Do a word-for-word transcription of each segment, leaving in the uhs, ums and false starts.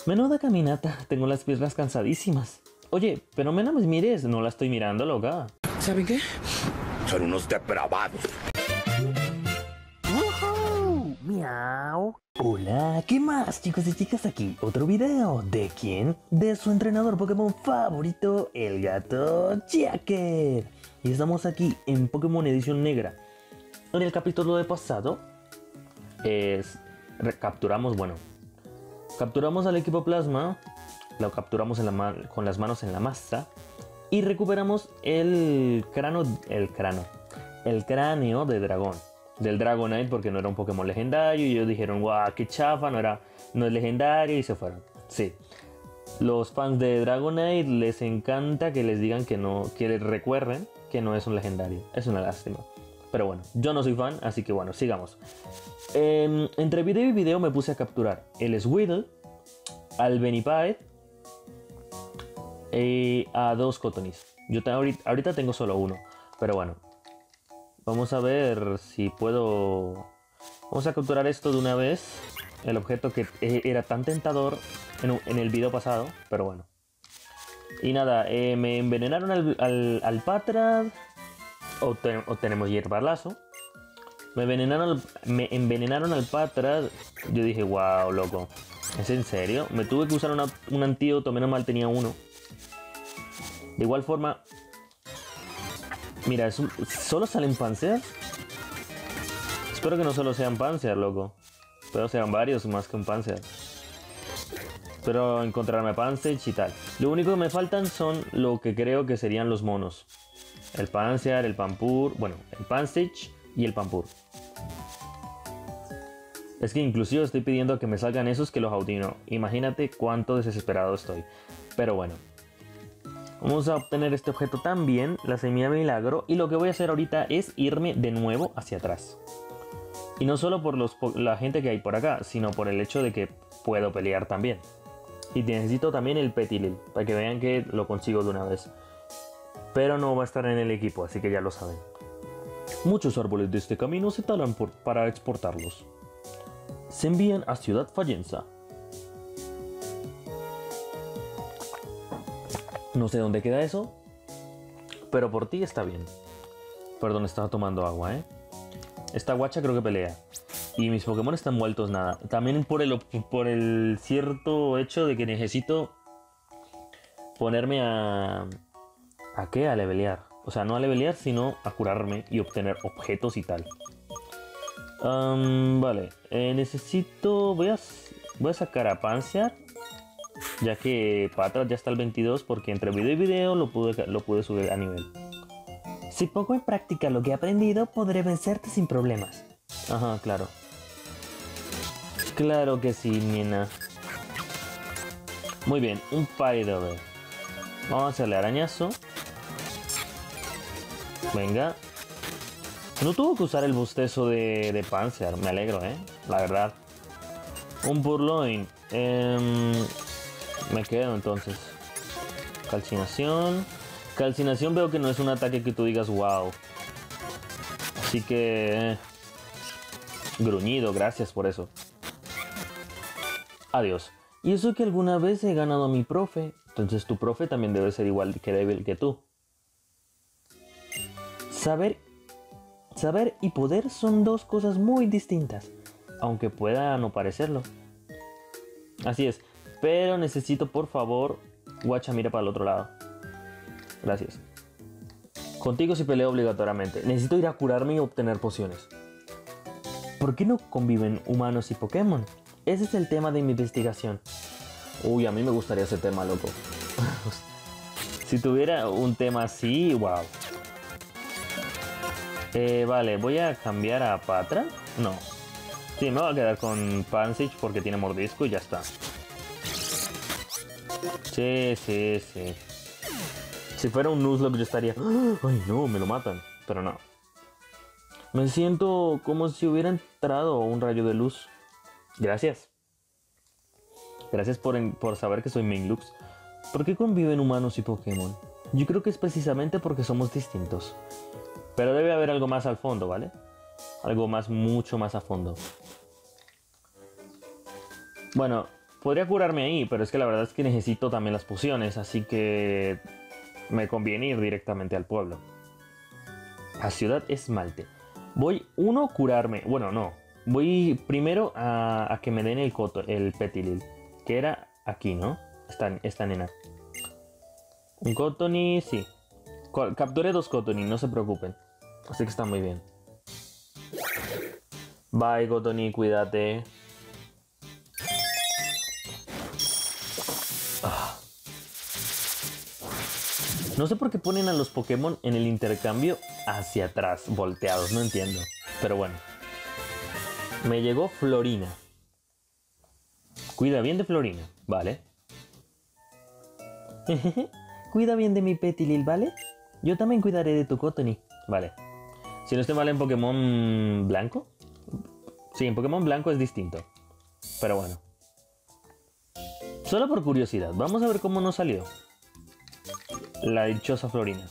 Menuda caminata, tengo las piernas cansadísimas. Oye, pero me no me mires, no la estoy mirando, loca. ¿Saben qué? Son unos depravados. ¡Woohoo! ¡Miau! Hola, ¿qué más, chicos y chicas? Aquí otro video. ¿De quién? De su entrenador Pokémon favorito, el gato Jacker. Y estamos aquí en Pokémon Edición Negra. En el capítulo de pasado, es, capturamos, bueno, capturamos al equipo Plasma, lo capturamos en la con las manos en la masa y recuperamos el cráneo, el cráneo, el cráneo de dragón. Del Dragonite, porque no era un Pokémon legendario y ellos dijeron, guau, qué chafa, no, era, no es legendario y se fueron. Sí, los fans de Dragonite les encanta que les digan que no, que les recuerden que no es un legendario. Es una lástima. Pero bueno, yo no soy fan, así que bueno, sigamos. Eh, entre video y video me puse a capturar el Sweedle, al Benipide y a dos Cotonis. Yo te, ahorita, ahorita tengo solo uno, pero bueno. Vamos a ver si puedo... Vamos a capturar esto de una vez. El objeto que era tan tentador en, en el video pasado, pero bueno. Y nada, eh, me envenenaron al, al, al Patrad. Obten, obtenemos hierbalazo. Me envenenaron, me envenenaron al Patrad. Yo dije, wow, loco. ¿Es en serio? Me tuve que usar una, un antídoto, menos mal tenía uno. De igual forma... Mira, un, ¿solo salen Panzer? Espero que no solo sean Panzer, loco. Espero sean varios más que un Panzer. Espero encontrarme Panzer y tal. Lo único que me faltan son lo que creo que serían los monos. El Panzer, el Pampur... Bueno, el Panzer y el Pampur. Es que inclusive estoy pidiendo que me salgan esos que los audino. Imagínate cuánto desesperado estoy. Pero bueno. Vamos a obtener este objeto también, la semilla milagro, y lo que voy a hacer ahorita es irme de nuevo hacia atrás. Y no solo por los, la gente que hay por acá, sino por el hecho de que puedo pelear también. Y necesito también el Petilil, para que vean que lo consigo de una vez. Pero no va a estar en el equipo, así que ya lo saben. Muchos árboles de este camino se talan por, para exportarlos. Se envían a Ciudad Fallenza. No sé dónde queda eso, pero por ti está bien. Perdón, estaba tomando agua, ¿eh? Esta guacha creo que pelea. Y mis Pokémon están muertos nada. También por el, por el cierto hecho de que necesito ponerme a... ¿A qué? A levelear. O sea, no a levelear, sino a curarme y obtener objetos y tal. Um, vale, eh, necesito... Voy a, voy a sacar a Panzer. Ya que para atrás ya está el veintidós, porque entre video y video lo pude, lo pude subir a nivel. Si pongo en práctica lo que he aprendido, podré vencerte sin problemas. Ajá, claro. Claro que sí, nena. Muy bien, un Pyrover. Vamos a hacerle arañazo. Venga. No tuvo que usar el bostezo de, de Panzer, me alegro, eh. La verdad. Un Purloin. Eh... Me quedo entonces. Calcinación. Calcinación veo que no es un ataque que tú digas wow. Así que... Eh. Gruñido, gracias por eso. Adiós. Y eso que alguna vez he ganado a mi profe. Entonces tu profe también debe ser igual que débil que tú. Saber... Saber y poder son dos cosas muy distintas. Aunque pueda no parecerlo. Así es. Pero necesito, por favor, guacha, mira para el otro lado. Gracias. Contigo sí peleo obligatoriamente. Necesito ir a curarme y obtener pociones. ¿Por qué no conviven humanos y Pokémon? Ese es el tema de mi investigación. Uy, a mí me gustaría ese tema, loco. Si tuviera un tema así, wow. Eh, vale, voy a cambiar a Patra. No. Sí, me voy a quedar con Pansage porque tiene mordisco y ya está. Sí, sí, sí. Si fuera un Nuzlocke yo estaría... ¡Ay, no! Me lo matan. Pero no. Me siento como si hubiera entrado un rayo de luz. Gracias. Gracias por, en... por saber que soy Minglux. ¿Por qué conviven humanos y Pokémon? Yo creo que es precisamente porque somos distintos. Pero debe haber algo más al fondo, ¿vale? Algo más, mucho más a fondo. Bueno... Podría curarme ahí, pero es que la verdad es que necesito también las pociones, así que me conviene ir directamente al pueblo. A Ciudad Esmalte. Voy, uno, curarme. Bueno, no. Voy primero a, a que me den el, coto, el Petilil, que era aquí, ¿no? Esta, esta nena. Un Cottonee, sí. Capturé dos Cottonee, no se preocupen. Así que está muy bien. Bye, Cottonee, cuídate. Ah. No sé por qué ponen a los Pokémon en el intercambio hacia atrás, volteados, no entiendo. Pero bueno. Me llegó Florina. Cuida bien de Florina, ¿vale? Cuida bien de mi Petilil, ¿vale? Yo también cuidaré de tu Cottonee. Vale. Si no estoy mal en Pokémon blanco. Sí, en Pokémon blanco es distinto. Pero bueno. Solo por curiosidad, vamos a ver cómo nos salió la dichosa Florina.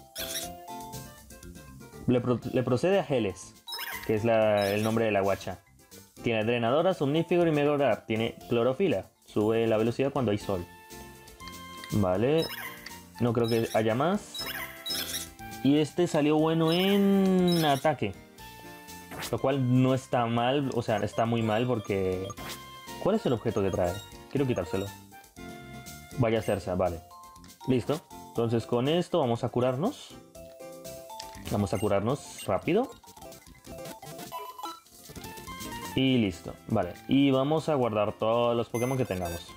Le, pro le procede a Heles, que es la, el nombre de la guacha. Tiene drenadora, somnífero y mejorar. Tiene clorofila. Sube la velocidad cuando hay sol. Vale. No creo que haya más. Y este salió bueno en ataque. Lo cual no está mal. O sea, está muy mal porque... ¿Cuál es el objeto que trae? Quiero quitárselo. Vaya Cersa, vale. Listo. Entonces con esto vamos a curarnos. Vamos a curarnos rápido. Y listo, vale. Y vamos a guardar todos los Pokémon que tengamos.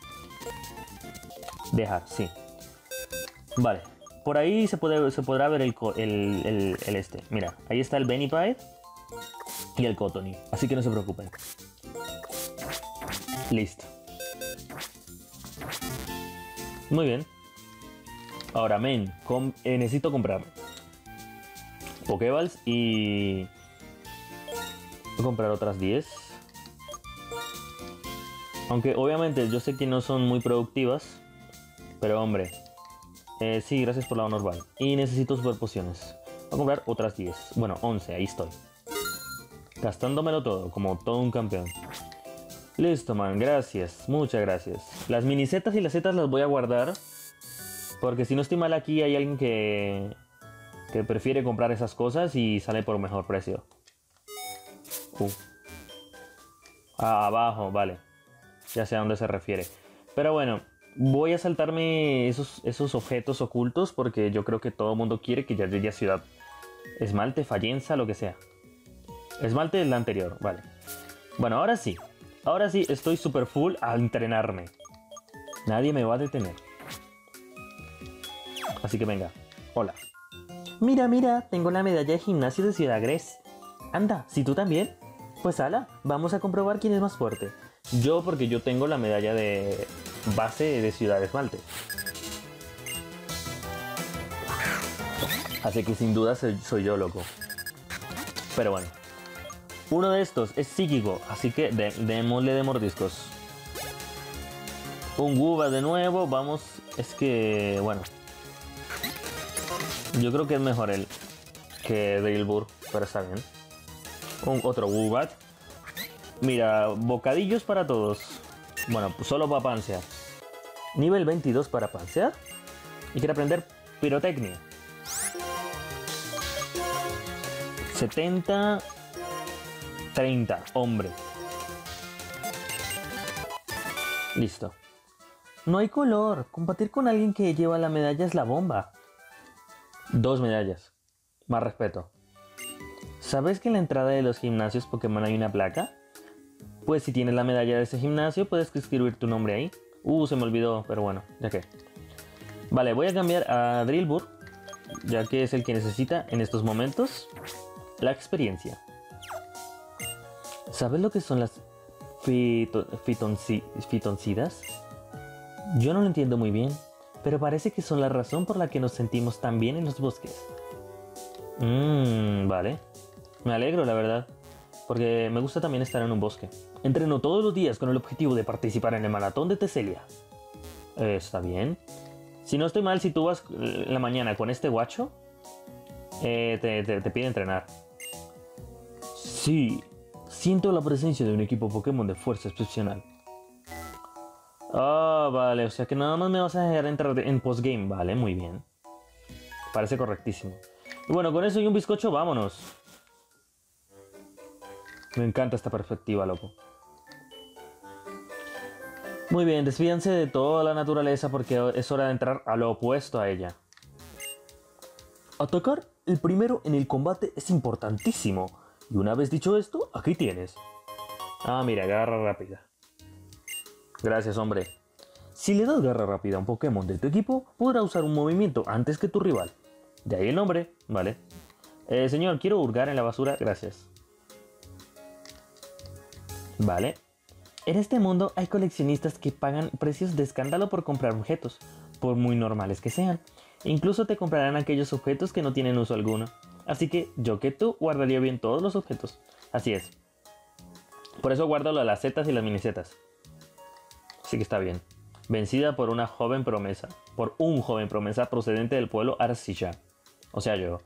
Dejar, sí. Vale. Por ahí se, puede, se podrá ver el, el, el, el este. Mira, ahí está el Benipide y el Cottonee. Así que no se preocupen. Listo. Muy bien. Ahora, men, com eh, necesito comprar Pokéballs y... Voy a comprar otras diez. Aunque obviamente yo sé que no son muy productivas. Pero hombre. Eh, sí, gracias por la normal. Y necesito super pociones. Voy a comprar otras diez. Bueno, once, ahí estoy. Gastándomelo todo, como todo un campeón. Listo, man, gracias. Muchas gracias. Las minisetas y las setas las voy a guardar. Porque si no estoy mal aquí hay alguien que... Que prefiere comprar esas cosas y sale por mejor precio. Uh. Ah, abajo, vale. Ya sé a dónde se refiere. Pero bueno, voy a saltarme esos, esos objetos ocultos porque yo creo que todo el mundo quiere que ya llegue a Ciudad Esmalte, Fallenza, lo que sea. Esmalte es la anterior, vale. Bueno, ahora sí. Ahora sí estoy super full a entrenarme. Nadie me va a detener. Así que venga. Hola. Mira, mira, tengo la medalla de gimnasio de Ciudad Gres. Anda, si tú también. Pues ala, vamos a comprobar quién es más fuerte. Yo porque yo tengo la medalla de base de Ciudad Esmalte. Así que sin duda soy, soy yo, loco. Pero bueno. Uno de estos es psíquico, así que de, démosle de mordiscos. Un Woobat de nuevo, vamos. Es que, bueno. Yo creo que es mejor él que Drilbur, pero está bien. Un, otro Woobat. Mira, bocadillos para todos. Bueno, pues solo para Pansear. Nivel veintidós para Pansear. Y quiere aprender pirotecnia. setenta... treinta, hombre. Listo. No hay color. Combatir con alguien que lleva la medalla es la bomba. Dos medallas. Más respeto. ¿Sabes que en la entrada de los gimnasios Pokémon hay una placa? Pues si tienes la medalla de ese gimnasio, puedes escribir tu nombre ahí. Uh, se me olvidó, pero bueno, ya que. Vale, voy a cambiar a Drilbur, ya que es el que necesita en estos momentos la experiencia. ¿Sabes lo que son las fito, fitonci, fitoncidas? Yo no lo entiendo muy bien, pero parece que son la razón por la que nos sentimos tan bien en los bosques. Mmm, vale. Me alegro, la verdad, porque me gusta también estar en un bosque. Entreno todos los días con el objetivo de participar en el maratón de Teselia. Eh, Está bien. Si no estoy mal, si tú vas en la mañana con este guacho, eh, te, te, te pide entrenar. Sí, siento la presencia de un equipo Pokémon de fuerza excepcional. Ah, vale, o sea que nada más me vas a dejar entrar en postgame. Vale, muy bien. Parece correctísimo. Y bueno, con eso y un bizcocho, vámonos. Me encanta esta perspectiva, loco. Muy bien, despídanse de toda la naturaleza porque es hora de entrar a lo opuesto a ella. Atacar el primero en el combate es importantísimo. Y una vez dicho esto, aquí tienes. Ah, mira, garra rápida. Gracias, hombre. Si le das garra rápida a un Pokémon de tu equipo, podrá usar un movimiento antes que tu rival. De ahí el nombre, ¿vale? Eh, señor, quiero hurgar en la basura, gracias. Vale. En este mundo hay coleccionistas que pagan precios de escándalo por comprar objetos, por muy normales que sean. Incluso te comprarán aquellos objetos que no tienen uso alguno. Así que yo que tú guardaría bien todos los objetos. Así es. Por eso guardo las zetas y las minisetas. Así que está bien. Vencida por una joven promesa. Por un joven promesa procedente del pueblo Arcilla. O sea, yo.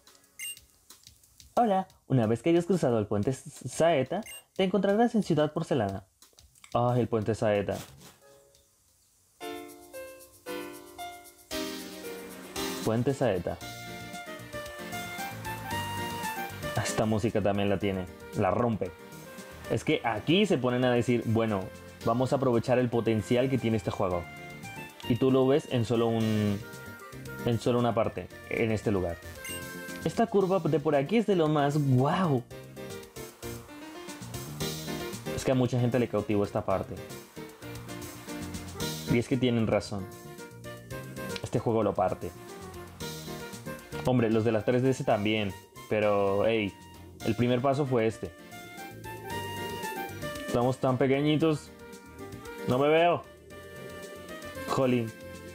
Hola, una vez que hayas cruzado el puente Saeta, te encontrarás en Ciudad Porcelana. Ah, el puente Saeta. Puente Saeta. Esta música también la tiene. La rompe. Es que aquí se ponen a decir, bueno, vamos a aprovechar el potencial que tiene este juego. Y tú lo ves en solo un... En solo una parte, en este lugar. Esta curva de por aquí es de lo más wow. Es que a mucha gente le cautivó esta parte. Y es que tienen razón. Este juego lo parte. Hombre, los de las tres D S también. Pero, hey, el primer paso fue este. Estamos tan pequeñitos. No me veo. Jolín.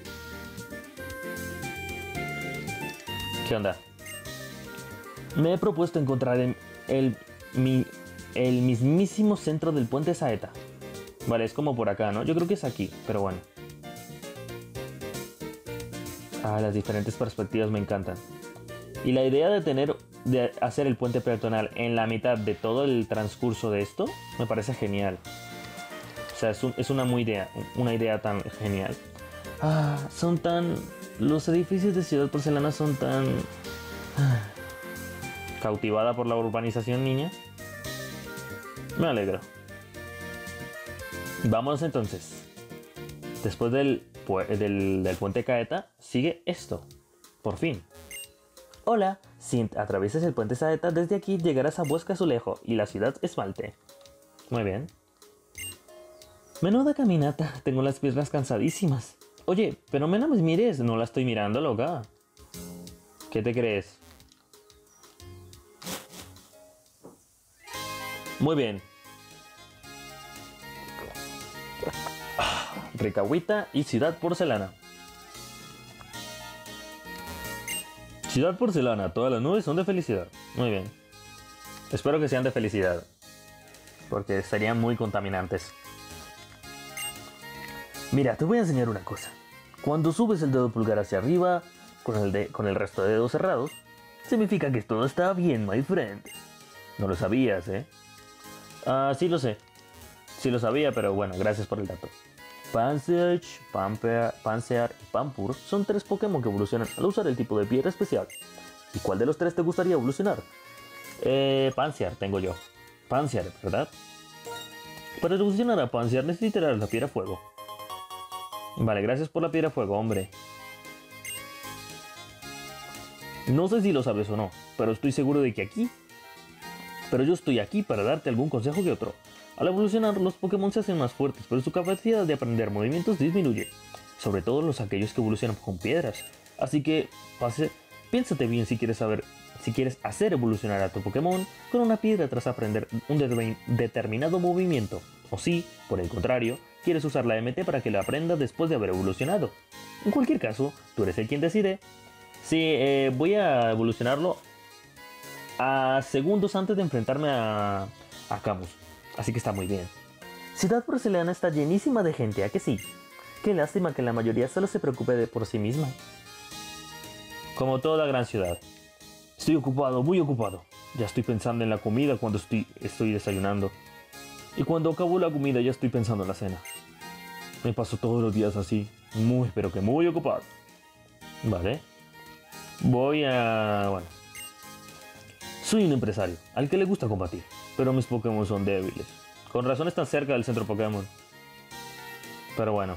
¿Qué onda? Me he propuesto encontrar el, el, mi, el mismísimo centro del puente Saeta. Vale, es como por acá, ¿no? Yo creo que es aquí, pero bueno. Ah, las diferentes perspectivas me encantan. Y la idea de tener, de hacer el puente peatonal en la mitad de todo el transcurso de esto, me parece genial. O sea, es, un, es una, muy idea, una idea tan genial. Ah, son tan... Los edificios de Ciudad Porcelana son tan... Ah, cautivada por la urbanización, niña. Me alegro. Vámonos entonces. Después del, del, del puente Saeta, sigue esto. Por fin. Hola, si atraviesas el puente Saeta, desde aquí llegarás a Bosque Azulejo y la ciudad Esmalte. Muy bien. Menuda caminata, tengo las piernas cansadísimas. Oye, pero no me mires, no la estoy mirando, loca. ¿Qué te crees? Muy bien. Ricahuita y Ciudad Porcelana. Ciudad Porcelana, todas las nubes son de felicidad. Muy bien. Espero que sean de felicidad. Porque serían muy contaminantes. Mira, te voy a enseñar una cosa. Cuando subes el dedo pulgar hacia arriba, con el, de, con el resto de dedos cerrados, significa que todo está bien, my friend. No lo sabías, ¿eh? Ah, sí lo sé. Sí lo sabía, pero bueno, gracias por el dato. Pansearch, Pansear, Pansear y Pampur son tres Pokémon que evolucionan al usar el tipo de piedra especial. ¿Y cuál de los tres te gustaría evolucionar? Eh, Pansear tengo yo. Pansear, ¿verdad? Para evolucionar a Pansear necesitarás la piedra fuego. Vale, gracias por la piedra fuego, hombre. No sé si lo sabes o no, pero estoy seguro de que aquí... Pero yo estoy aquí para darte algún consejo que otro. Al evolucionar, los Pokémon se hacen más fuertes, pero su capacidad de aprender movimientos disminuye. Sobre todo los aquellos que evolucionan con piedras. Así que, pase, piénsate bien si quieres saber, si quieres hacer evolucionar a tu Pokémon con una piedra tras aprender un de determinado movimiento. O si, por el contrario, quieres usar la M T para que la aprenda después de haber evolucionado. En cualquier caso, tú eres el quien decide. Sí, eh, voy a evolucionarlo a segundos antes de enfrentarme a, a Camus. Así que está muy bien. Ciudad Porcelana está llenísima de gente, ¿a que sí? Qué lástima que la mayoría solo se preocupe de por sí misma. Como toda gran ciudad. Estoy ocupado, muy ocupado. Ya estoy pensando en la comida cuando estoy, estoy desayunando. Y cuando acabo la comida ya estoy pensando en la cena. Me paso todos los días así, muy, pero que muy ocupado. Vale. Voy a... bueno. Soy un empresario, al que le gusta combatir, pero mis Pokémon son débiles. Con razón están cerca del centro Pokémon. Pero bueno.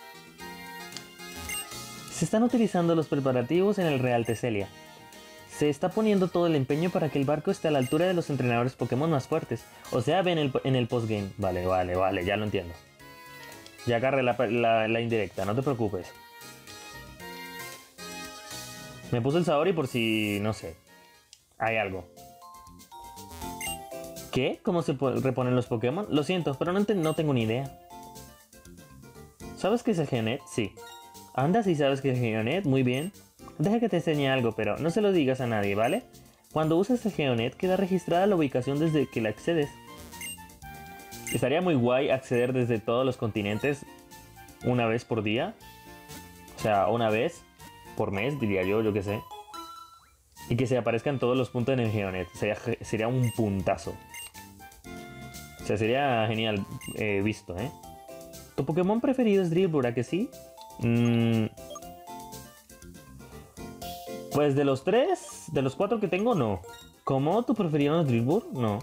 Se están utilizando los preparativos en el Real Teselia. Se está poniendo todo el empeño para que el barco esté a la altura de los entrenadores Pokémon más fuertes. O sea, ven el, en el postgame. Vale, vale, vale, ya lo entiendo. Ya agarré la, la, la indirecta, no te preocupes. Me puse el Saori por si, no sé, hay algo. ¿Qué? ¿Cómo se reponen los Pokémon? Lo siento, pero no, te, no tengo ni idea. ¿Sabes qué es el Geonet? Sí. Anda, si sabes que es el Geonet, muy bien. Deja que te enseñe algo, pero no se lo digas a nadie, ¿vale? Cuando usas el Geonet queda registrada la ubicación desde que la accedes. Estaría muy guay acceder desde todos los continentes una vez por día. O sea, una vez por mes, diría yo, yo qué sé. Y que se aparezcan todos los puntos en el Geonet. Sería, sería un puntazo. O sea, sería genial eh, visto, ¿eh? ¿Tu Pokémon preferido es Drillbur, a que sí? Mm, pues de los tres, de los cuatro que tengo, no. ¿Cómo? ¿Tu preferido es Drillbur? No.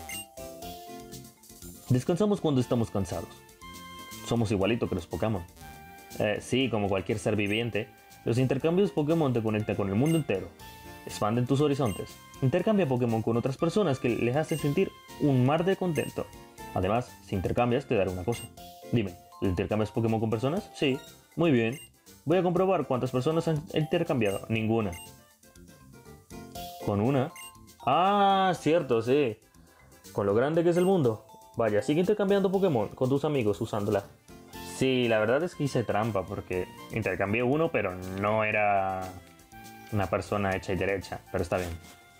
Descansamos cuando estamos cansados. Somos igualitos que los Pokémon. Eh, sí, como cualquier ser viviente, los intercambios Pokémon te conectan con el mundo entero. Expanden tus horizontes. Intercambia Pokémon con otras personas que les hacen sentir un mar de contento. Además, si intercambias, te daré una cosa. Dime, ¿intercambias Pokémon con personas? Sí. Muy bien. Voy a comprobar cuántas personas han intercambiado. Ninguna. ¿Con una? Ah, cierto, sí. Con lo grande que es el mundo. Vaya, sigue intercambiando Pokémon con tus amigos usándola. Sí, la verdad es que hice trampa porque intercambié uno, pero no era una persona hecha y derecha. Pero está bien.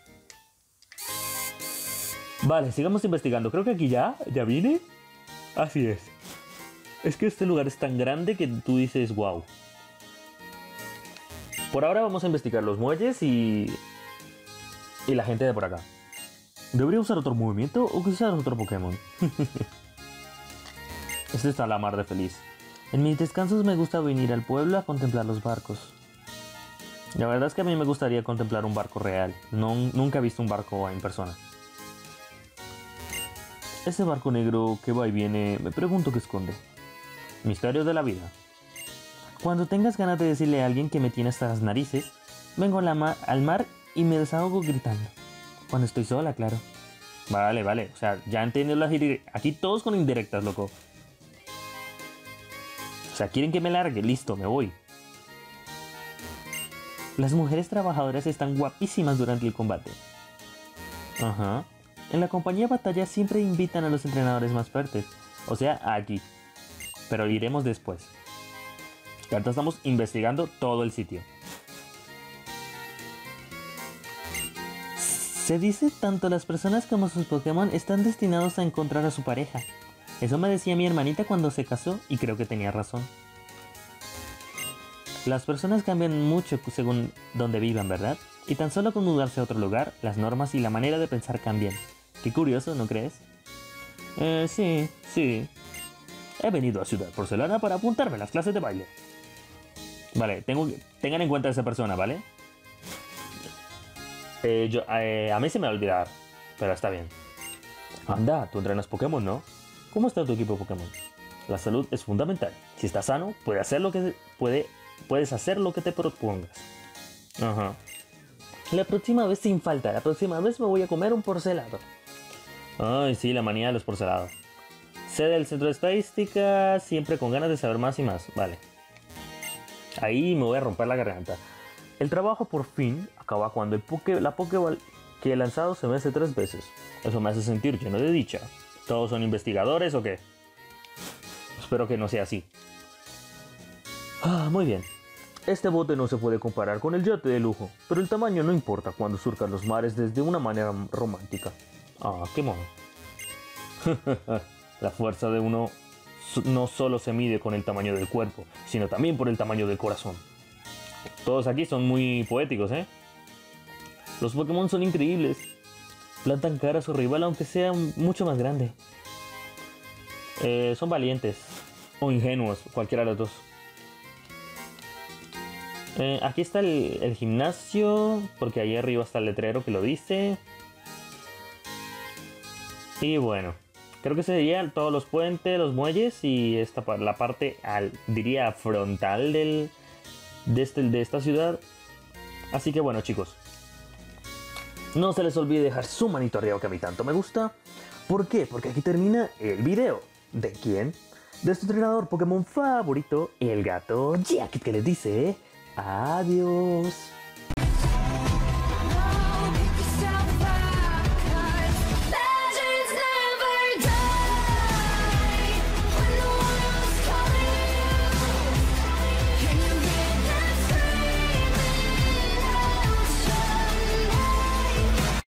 Vale, sigamos investigando. Creo que aquí ya, ya vine. Así es. Es que este lugar es tan grande que tú dices, wow. Por ahora vamos a investigar los muelles y... y la gente de por acá. ¿Debería usar otro movimiento o usar otro Pokémon? Este está la mar de feliz. En mis descansos me gusta venir al pueblo a contemplar los barcos. La verdad es que a mí me gustaría contemplar un barco real. No, nunca he visto un barco en persona. Ese barco negro que va y viene, me pregunto qué esconde. Misterios de la vida. Cuando tengas ganas de decirle a alguien que me tiene hasta las narices, vengo a la ma al mar y me desahogo gritando. Cuando estoy sola, claro. Vale, vale. O sea, ya entiendo las indirectas. Aquí todos con indirectas, loco. O sea, quieren que me largue. Listo, me voy. Las mujeres trabajadoras están guapísimas durante el combate. Ajá. En la compañía batalla siempre invitan a los entrenadores más fuertes. O sea, aquí. Pero iremos después. Ahorita estamos investigando todo el sitio. Se dice tanto las personas como sus Pokémon están destinados a encontrar a su pareja. Eso me decía mi hermanita cuando se casó y creo que tenía razón. Las personas cambian mucho según donde vivan, ¿verdad? Y tan solo con mudarse a otro lugar, las normas y la manera de pensar cambian. Qué curioso, ¿no crees? Eh, sí, sí. He venido a Ciudad Porcelana para apuntarme a las clases de baile. Vale, tengo, tengan en cuenta a esa persona, ¿vale? Eh, yo, eh, a mí se me va a olvidar, pero está bien. Anda, tú entrenas Pokémon, ¿no? ¿Cómo está tu equipo Pokémon? La salud es fundamental. Si estás sano, puede hacer lo que, puede, puedes hacer lo que te propongas. Ajá. La próxima vez sin falta, la próxima vez me voy a comer un porcelado. Ay, sí, la manía de los porcelados. Sé del centro de estadística, siempre con ganas de saber más y más. Vale. Ahí me voy a romper la garganta. El trabajo por fin acaba cuando el poke, la Pokéball que he lanzado se vence tres veces. Eso me hace sentir lleno de dicha. ¿Todos son investigadores o qué? Espero que no sea así. Ah, muy bien. Este bote no se puede comparar con el yate de lujo, pero el tamaño no importa cuando surcas los mares desde una manera romántica. Ah, qué mono. La fuerza de uno no solo se mide con el tamaño del cuerpo, sino también por el tamaño del corazón. Todos aquí son muy poéticos, ¿eh? Los Pokémon son increíbles. Plantan cara a su rival aunque sea mucho más grande. Eh, son valientes. o ingenuos, cualquiera de los dos. Eh, aquí está el, el gimnasio, porque ahí arriba está el letrero que lo dice. Y bueno, creo que serían todos los puentes, los muelles y esta, la parte, al, diría, frontal del, de, este, de esta ciudad. Así que bueno, chicos, no se les olvide dejar su manito arriba que a mí tanto me gusta. ¿Por qué? Porque aquí termina el video. ¿De quién? De su entrenador Pokémon favorito, el gato Jacket, que les dice adiós.